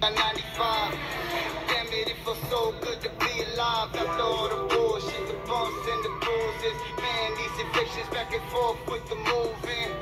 95. Damn it, it feels so good to be alive. After all the bullshit, the bumps and the bruises. Man, these evictions back and forth with the moving.